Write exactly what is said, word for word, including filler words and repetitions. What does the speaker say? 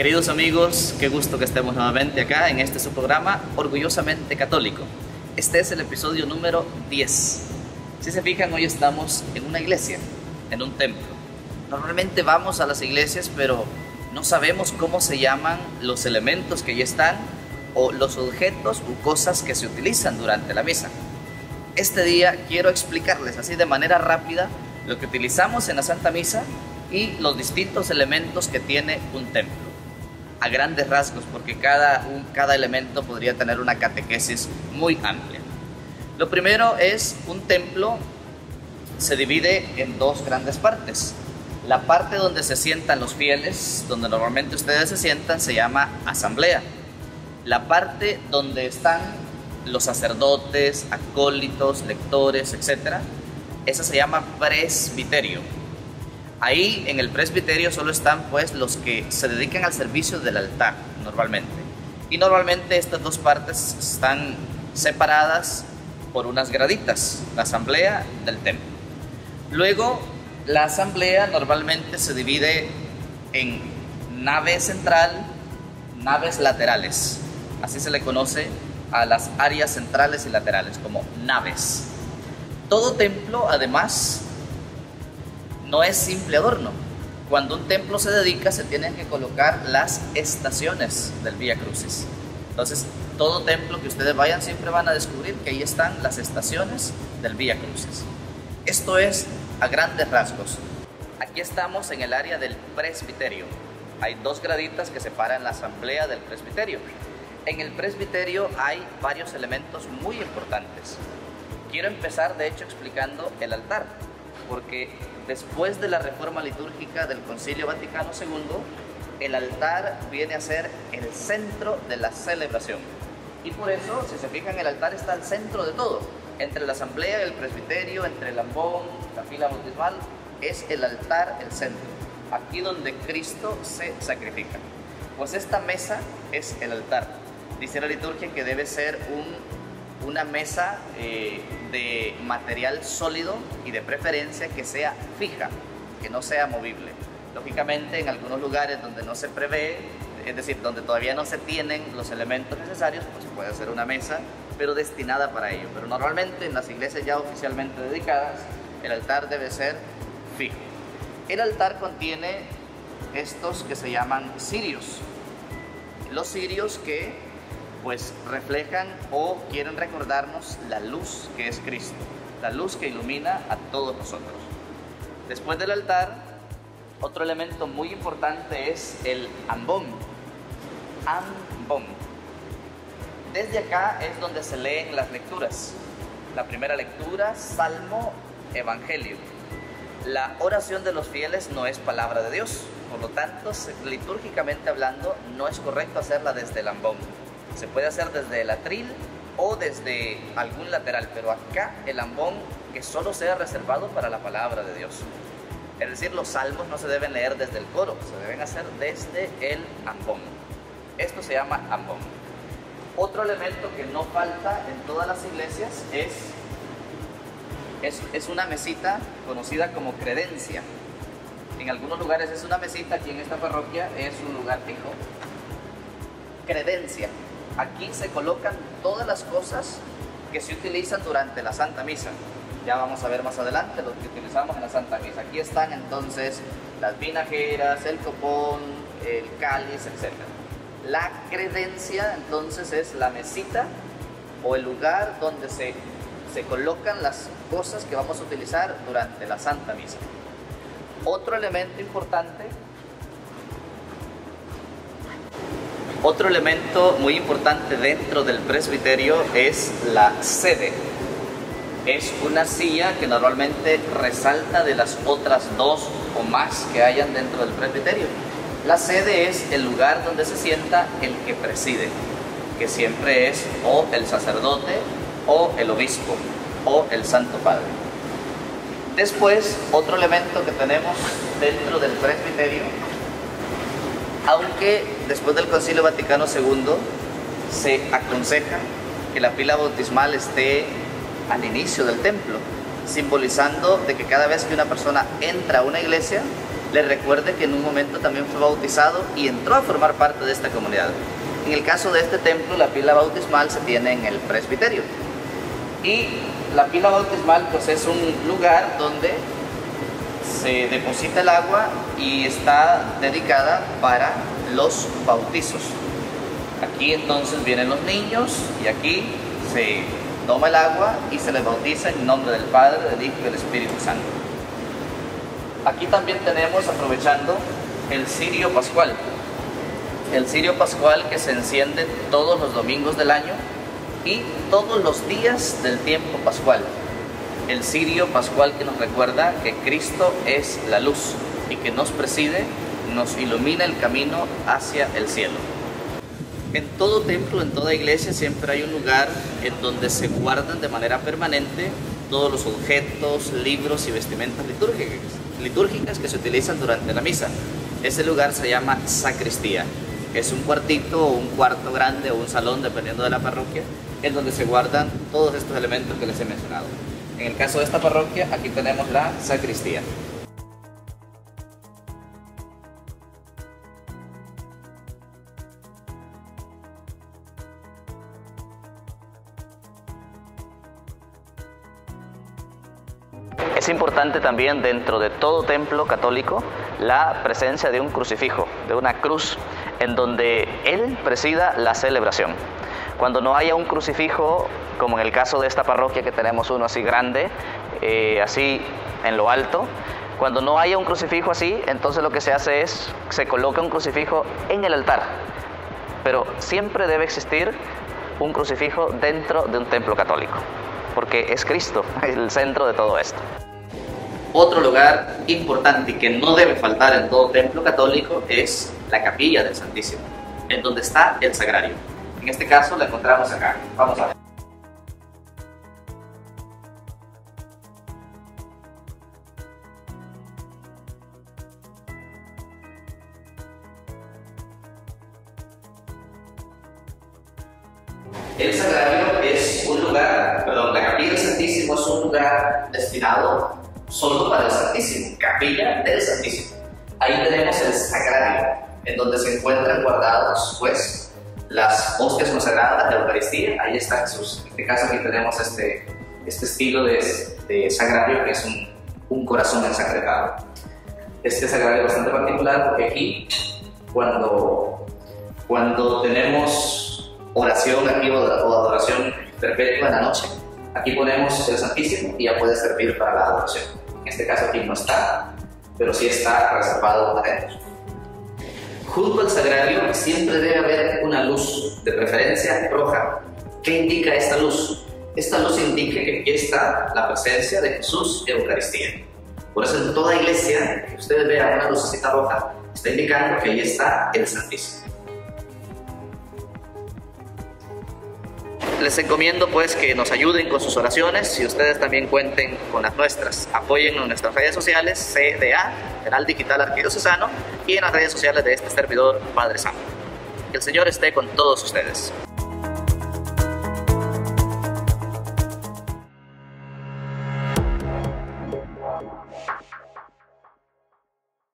Queridos amigos, qué gusto que estemos nuevamente acá en este su programa Orgullosamente Católico. Este es el episodio número diez. Si se fijan, hoy estamos en una iglesia, en un templo. Normalmente vamos a las iglesias, pero no sabemos cómo se llaman los elementos que allí están o los objetos u cosas que se utilizan durante la misa. Este día quiero explicarles así de manera rápida lo que utilizamos en la Santa Misa y los distintos elementos que tiene un templo. A grandes rasgos, porque cada, un, cada elemento podría tener una catequesis muy amplia. Lo primero es, un templo se divide en dos grandes partes. La parte donde se sientan los fieles, donde normalmente ustedes se sientan, se llama asamblea. La parte donde están los sacerdotes, acólitos, lectores, etcétera, esa se llama presbiterio. Ahí en el presbiterio solo están pues los que se dedican al servicio del altar normalmente. Y normalmente estas dos partes están separadas por unas graditas, la asamblea del templo. Luego la asamblea normalmente se divide en nave central, naves laterales. Así se le conoce a las áreas centrales y laterales como naves. Todo templo además no es simple adorno. Cuando un templo se dedica, se tienen que colocar las estaciones del Vía Crucis. Entonces, todo templo que ustedes vayan siempre van a descubrir que ahí están las estaciones del Vía Crucis. Esto es a grandes rasgos. Aquí estamos en el área del presbiterio. Hay dos graditas que separan la asamblea del presbiterio. En el presbiterio hay varios elementos muy importantes. Quiero empezar, de hecho, explicando el altar, porque después de la reforma litúrgica del Concilio Vaticano segundo, el altar viene a ser el centro de la celebración. Y por eso, si se fijan, el altar está al centro de todo. Entre la asamblea y el presbiterio, entre el ambón, la fila bautismal, es el altar el centro. Aquí donde Cristo se sacrifica. Pues esta mesa es el altar. Dice la liturgia que debe ser un una mesa eh, de material sólido y de preferencia que sea fija, que no sea movible. Lógicamente, en algunos lugares donde no se prevé, es decir, donde todavía no se tienen los elementos necesarios, pues puede ser una mesa, pero destinada para ello. Pero normalmente en las iglesias ya oficialmente dedicadas, el altar debe ser fijo. El altar contiene estos que se llaman cirios. Los cirios que pues reflejan o quieren recordarnos la luz que es Cristo, la luz que ilumina a todos nosotros. Después del altar, otro elemento muy importante es el ambón. Ambón. Desde acá es donde se leen las lecturas. La primera lectura, Salmo, Evangelio. La oración de los fieles no es palabra de Dios, por lo tanto, litúrgicamente hablando, no es correcto hacerla desde el ambón. Se puede hacer desde el atril o desde algún lateral, pero acá el ambón que solo sea reservado para la palabra de Dios. Es decir, los salmos no se deben leer desde el coro, se deben hacer desde el ambón. Esto se llama ambón. Otro elemento que no falta en todas las iglesias es, es, es una mesita conocida como credencia. En algunos lugares es una mesita, aquí en esta parroquia es un lugar fijo. Credencia. Aquí se colocan todas las cosas que se utilizan durante la Santa Misa. Ya vamos a ver más adelante lo que utilizamos en la Santa Misa. Aquí están entonces las vinajeras, el copón, el cáliz, etcétera. La credencia entonces es la mesita o el lugar donde se, se colocan las cosas que vamos a utilizar durante la Santa Misa. Otro elemento importante Otro elemento muy importante dentro del presbiterio es la sede. Es una silla que normalmente resalta de las otras dos o más que hayan dentro del presbiterio. La sede es el lugar donde se sienta el que preside, que siempre es o el sacerdote o el obispo o el Santo Padre. Después, otro elemento que tenemos dentro del presbiterio, aunque después del Concilio Vaticano segundo se aconseja que la pila bautismal esté al inicio del templo, simbolizando de que cada vez que una persona entra a una iglesia, le recuerde que en un momento también fue bautizado y entró a formar parte de esta comunidad. En el caso de este templo, la pila bautismal se tiene en el presbiterio. Y la pila bautismal pues es un lugar donde se deposita el agua y está dedicada para los bautizos. Aquí entonces vienen los niños y aquí se toma el agua y se les bautiza en nombre del Padre, del Hijo y del Espíritu Santo. Aquí también tenemos, aprovechando, el cirio pascual. El cirio pascual que se enciende todos los domingos del año y todos los días del tiempo pascual. El cirio pascual que nos recuerda que Cristo es la luz y que nos preside, nos ilumina el camino hacia el cielo. En todo templo, en toda iglesia, siempre hay un lugar en donde se guardan de manera permanente todos los objetos, libros y vestimentas litúrgicas, litúrgicas que se utilizan durante la misa. Ese lugar se llama sacristía. Es un cuartito o un cuarto grande o un salón, dependiendo de la parroquia, en donde se guardan todos estos elementos que les he mencionado. En el caso de esta parroquia, aquí tenemos la sacristía. Es importante también dentro de todo templo católico la presencia de un crucifijo, de una cruz, en donde él presida la celebración. Cuando no haya un crucifijo, como en el caso de esta parroquia que tenemos uno así grande, eh, así en lo alto, cuando no haya un crucifijo así, entonces lo que se hace es, se coloca un crucifijo en el altar. Pero siempre debe existir un crucifijo dentro de un templo católico, porque es Cristo el centro de todo esto. Otro lugar importante y que no debe faltar en todo templo católico es la capilla del Santísimo, en donde está el sagrario. En este caso la encontramos acá. Vamos a ver. El sagrario es un lugar, perdón, la capilla del Santísimo es un lugar destinado solo para el Santísimo, capilla del Santísimo. Ahí tenemos el sagrario, en donde se encuentran guardados pues las hostias consagradas de la Eucaristía. Ahí está Jesús. En este caso aquí tenemos este, este estilo de, de sagrario que es un, un corazón ensacretado. Este sagrario es bastante particular porque aquí cuando, cuando tenemos oración aquí o adoración perpetua en la noche, aquí ponemos el Santísimo y ya puede servir para la adoración. En este caso aquí no está, pero sí está reservado adentro. Junto al sagrario siempre debe haber una luz, de preferencia roja. ¿Qué indica esta luz? Esta luz indica que aquí está la presencia de Jesús en Eucaristía. Por eso en toda iglesia que ustedes vean una lucecita roja, está indicando que ahí está el Santísimo. Les encomiendo pues que nos ayuden con sus oraciones y ustedes también cuenten con las nuestras. Apoyen en nuestras redes sociales, C D A, Canal Digital Arquidiocesano, y en las redes sociales de este servidor, Padre Sam. Que el Señor esté con todos ustedes.